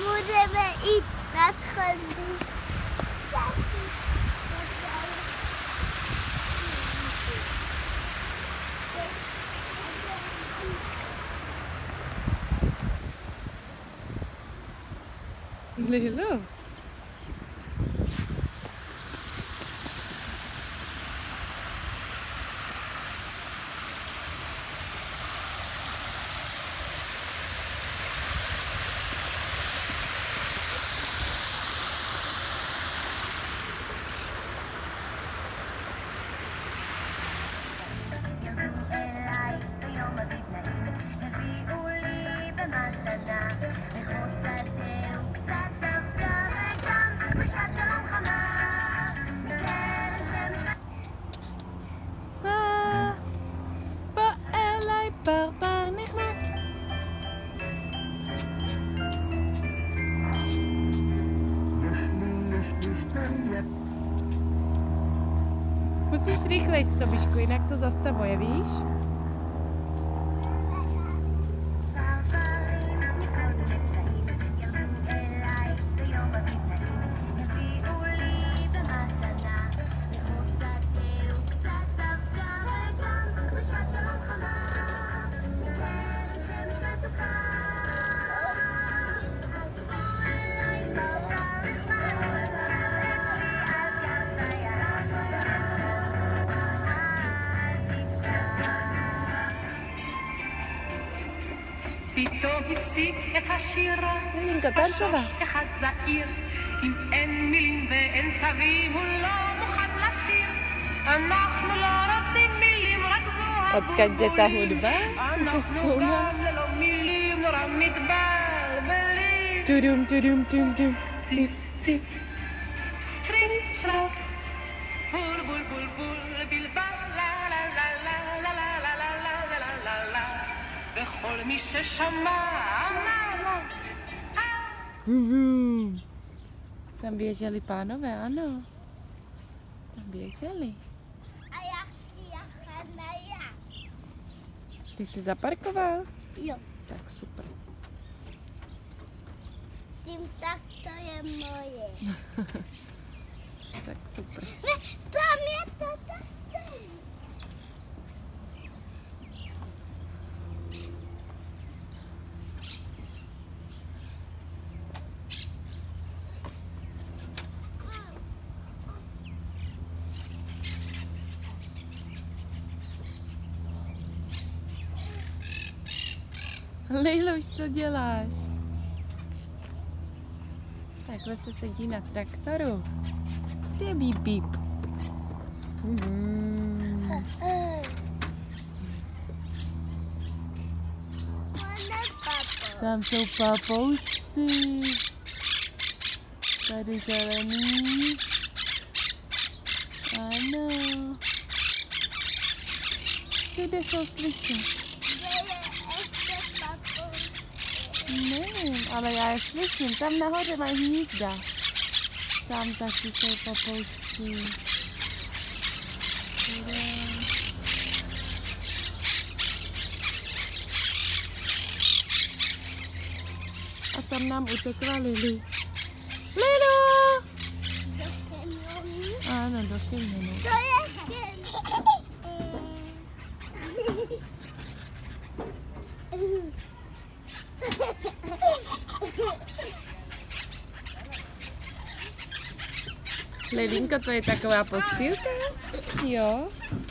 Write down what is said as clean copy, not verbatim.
budeme jít na schody. Lilo. פרפר נחמד. יש לי שתי jet. Musíš rychlejc, Tobišku, jinak to zastavuje, víš? פתאום הפסיק את השיר, חשוש אחד זעיר, אם אין מילים ואין תווים הוא לא מוכן לשיר, אנחנו לא רוצים מילים רק זוהר Odkud je ta hudba? אנחנו גם ללא מילים נורא מתבלבלים. Tudum, tudum, tum, tum, cif, cif. טריק שלוק, בול בול בול בול בלבל, לה לה לה לה לה לה לה לה לה לה לה לה, וכל מי ששמע אמר Tam běželi pánové, ano. Tam běželi. A já chci jachat na jak. Ty jsi zaparkoval? Jo, Tak super. tím tak to je moje. Tak super. Ne, tam je to tak. Lejlo, už co děláš? Takhle se sedí na traktoru. Kde je bíp bíp? Tam jsou papoušci. Tady zelený. Ano. Kde jsou slyšet? Nevím, ale já je slyším. Tam nahoře mají hnízda. Tam taky jsou papoušci. A tam nám utekla Lily. Lilo! Do kanionu. Ano, do kanionu. To je kanion. Lilinko, to je taková postýlka? Jo.